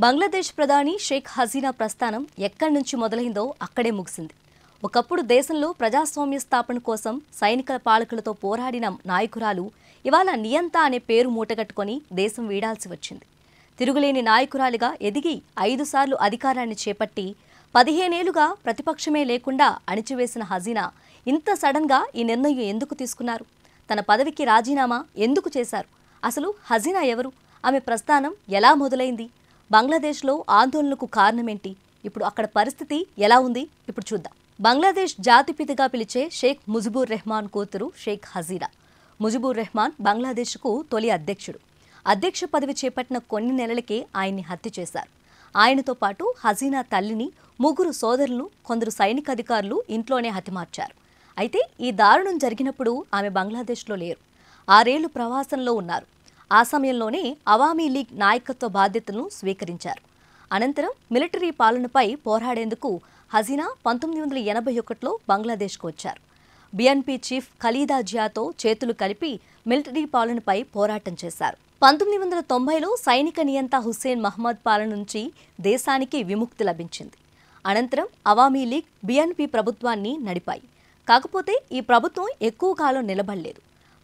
బంగ్లాదేశ్ ప్రధాని షేక్ హసీనా ప్రస్థానం ఎక్కడి నుంచి మొదలైందో అక్కడే ముగిసింది. ఒకప్పుడు దేశంలో ప్రజాస్వామ్య స్థాపన కోసం సైనిక పాలకులతో పోరాడిన నాయకురాలు ఇవాళ నియంత అనే పేరు మూటగట్టుకొని దేశం వీడాల్సి వచ్చింది. తిరుగులేని నాయకురాలిగా ఎదిగి 5 సార్లు అధికారాన్ని చేపట్టి 15 ఏళ్లుగా ప్రతిపక్షమే లేకుండా అణిచివేసిన హసీనా ఇంత సడన్గా ఈ నిర్ణయం ఎందుకు తీసుకున్నారు? తన పదవికి రాజీనామా ఎందుకు చేశారు? అసలు హసీనా ఎవరు? ఆమె ప్రస్థానం ఎలా మొదలైంది? బంగ్లాదేశ్లో ఆందోళనకు కారణమేంటి? ఇప్పుడు అక్కడ పరిస్థితి ఎలా ఉంది? ఇప్పుడు చూద్దాం. బంగ్లాదేశ్ జాతిపితగా పిలిచే షేక్ ముజిబుర్ రెహమాన్ కూతురు షేక్ హసీనా. ముజిబుర్ రెహమాన్ బంగ్లాదేశ్కు తొలి అధ్యక్షుడు. అధ్యక్ష పదవి చేపట్టిన కొన్ని నెలలకే ఆయన్ని హత్య చేశారు. ఆయనతో పాటు హసీనా తల్లిని, 3 సోదరులను, కొందరు సైనిక అధికారులు ఇంట్లోనే హతమార్చారు. అయితే ఈ దారుణం జరిగినప్పుడు ఆమె బంగ్లాదేశ్లో లేరు. 6 ఏళ్లు ప్రవాసంలో ఉన్నారు. ఆ సమయంలోనే అవామీ లీగ్ నాయకత్వ బాధ్యతలను స్వీకరించారు. అనంతరం మిలిటరీ పాలనపై పోరాడేందుకు హసీనా 1981లో బంగ్లాదేశ్కు వచ్చారు. బిఎన్పీ చీఫ్ ఖలీదా జియాతో చేతులు కలిపి మిలిటరీ పాలనపై పోరాటం చేశారు. 1990లో సైనిక నియంత హుస్సేన్ మహ్మద్ పాలన నుంచి దేశానికి విముక్తి లభించింది. అనంతరం అవామీ లీగ్, బిఎన్పీ ప్రభుత్వాన్ని నడిపాయి. కాకపోతే ఈ ప్రభుత్వం ఎక్కువ కాలం నిలబడలేదు.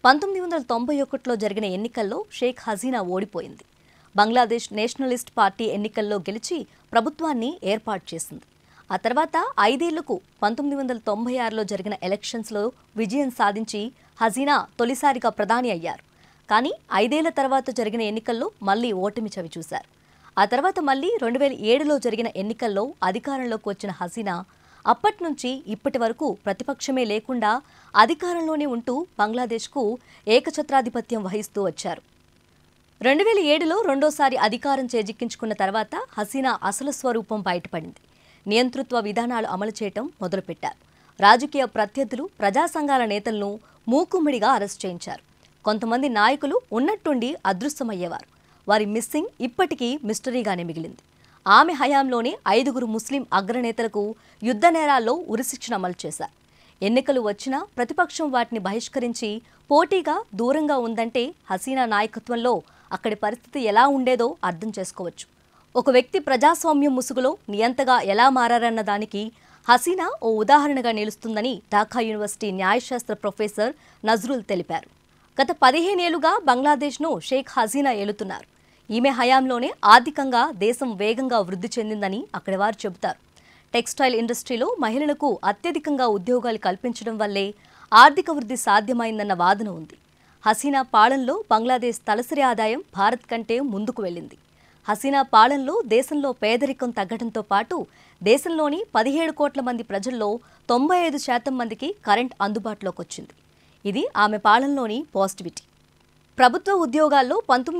1991లో జరిగిన ఎన్నికల్లో షేక్ హసీనా ఓడిపోయింది. బంగ్లాదేశ్ నేషనలిస్ట్ పార్టీ ఎన్నికల్లో గెలిచి ప్రభుత్వాన్ని ఏర్పాటు చేసింది. ఆ తర్వాత 5 ఏళ్లకు 1996లో జరిగిన ఎలక్షన్స్లో విజయం సాధించి హసీనా తొలిసారిగా ప్రధాని అయ్యారు. కానీ 5 ఏళ్ల తర్వాత జరిగిన ఎన్నికల్లో మళ్లీ ఓటమి చవిచూశారు. ఆ తర్వాత మళ్లీ 2007లో జరిగిన ఎన్నికల్లో అధికారంలోకి వచ్చిన హసీనా అప్పటి నుంచి ఇప్పటి వరకు ప్రతిపక్షమే లేకుండా అధికారంలోనే ఉంటూ బంగ్లాదేశ్కు ఏకఛత్రాధిపత్యం వహిస్తూ వచ్చారు. 2007లో రెండోసారి అధికారం చేజిక్కించుకున్న తర్వాత హసీనా అసలు స్వరూపం బయటపడింది. నియంతృత్వ విధానాలు అమలు చేయటం మొదలుపెట్టారు. రాజకీయ ప్రత్యర్థులు, ప్రజా సంఘాల నేతలను మూకుమ్మడిగా అరెస్ట్ చేయించారు. కొంతమంది నాయకులు ఉన్నట్టుండి అదృశ్యమయ్యేవారు. వారి మిస్సింగ్ ఇప్పటికీ మిస్టరీగానే మిగిలింది. ఆమె హయాంలోనే 5 ముస్లిం అగ్రనేతలకు యుద్ధ నేరాల్లో ఉరిశిక్షణ అమలు చేశారు. ఎన్నికలు వచ్చినా ప్రతిపక్షం వాటిని బహిష్కరించి పోటీగా దూరంగా ఉందంటే హసీనా నాయకత్వంలో అక్కడి పరిస్థితి ఎలా ఉండేదో అర్థం చేసుకోవచ్చు. ఒక వ్యక్తి ప్రజాస్వామ్యం ముసుగులో నియంతగా ఎలా మారారన్న దానికి హసీనా ఓ ఉదాహరణగా నిలుస్తుందని ఢాకా యూనివర్సిటీ న్యాయశాస్త్ర ప్రొఫెసర్ నజ్రుల్ తెలిపారు. గత 15 ఏళ్లుగా బంగ్లాదేశ్ను షేక్ హసీనా ఏలుతున్నారు. ఈమె హయాంలోనే ఆర్థికంగా దేశం వేగంగా వృద్ధి చెందిందని అక్కడి వారు చెబుతారు. టెక్స్టైల్ ఇండస్ట్రీలో మహిళలకు అత్యధికంగా ఉద్యోగాలు కల్పించడం వల్లే ఆర్థిక వృద్ధి సాధ్యమైందన్న వాదన ఉంది. హసీనా పాలనలో బంగ్లాదేశ్ తలసరి ఆదాయం భారత్ కంటే ముందుకు వెళ్ళింది. హసీనా పాలనలో దేశంలో పేదరికం తగ్గడంతో పాటు దేశంలోని 17 కోట్ల మంది ప్రజల్లో 95% మందికి కరెంట్ అందుబాటులోకి వచ్చింది. ఇది ఆమె పాలనలోని పాజిటివిటీ. ప్రభుత్వ ఉద్యోగాల్లో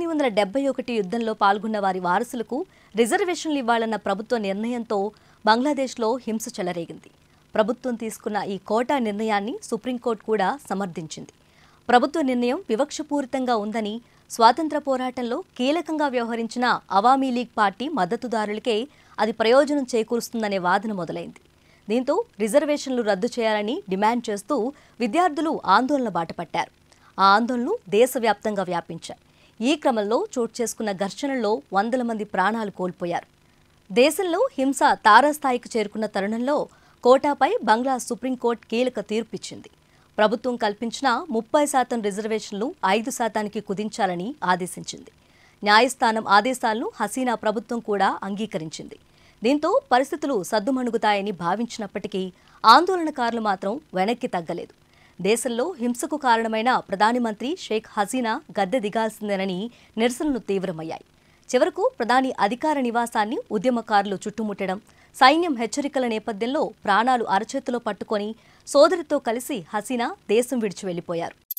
1971 యుద్ధంలో పాల్గొన్న వారి వారసులకు రిజర్వేషన్లు ఇవ్వాలన్న ప్రభుత్వ నిర్ణయంతో బంగ్లాదేశ్లో హింస చెలరేగింది. ప్రభుత్వం తీసుకున్న ఈ కోటా నిర్ణయాన్ని సుప్రీంకోర్టు కూడా సమర్థించింది. ప్రభుత్వ నిర్ణయం వివక్షపూరితంగా ఉందని, స్వాతంత్ర పోరాటంలో కీలకంగా వ్యవహరించిన అవామీ లీగ్ పార్టీ మద్దతుదారులకే అది ప్రయోజనం చేకూరుస్తుందనే వాదన మొదలైంది. దీంతో రిజర్వేషన్లు రద్దు చేయాలని డిమాండ్ చేస్తూ విద్యార్థులు ఆందోళన బాటపట్టారు. ఆ ఆందోళనలు దేశవ్యాప్తంగా వ్యాపించాయి. ఈ క్రమంలో చోటు చేసుకున్న ఘర్షణల్లో 100 మంది ప్రాణాలు కోల్పోయారు. దేశంలో హింస తారాస్థాయికి చేరుకున్న తరుణంలో కోటాపై బంగ్లా సుప్రీంకోర్టు కీలక తీర్పిచ్చింది. ప్రభుత్వం కల్పించిన 30% రిజర్వేషన్లు 5%కి కుదించాలని ఆదేశించింది. న్యాయస్థానం ఆదేశాలను హసీనా ప్రభుత్వం కూడా అంగీకరించింది. దీంతో పరిస్థితులు సద్దుమణుగుతాయని భావించినప్పటికీ ఆందోళనకారులు మాత్రం వెనక్కి తగ్గలేదు. దేశంలో హింసకు కారణమైన ప్రధానమంత్రి షేక్ హసీనా గద్దె దిగాల్సిందేనని నిరసనలు తీవ్రమయ్యాయి. చివరకు ప్రధాని అధికార నివాసాన్ని ఉద్యమకారులు చుట్టుముట్టడం, సైన్యం హెచ్చరికల నేపథ్యంలో ప్రాణాలు అరచేతిలో పట్టుకొని సోదరితో కలిసి హసీనా దేశం విడిచి వెళ్లిపోయారు.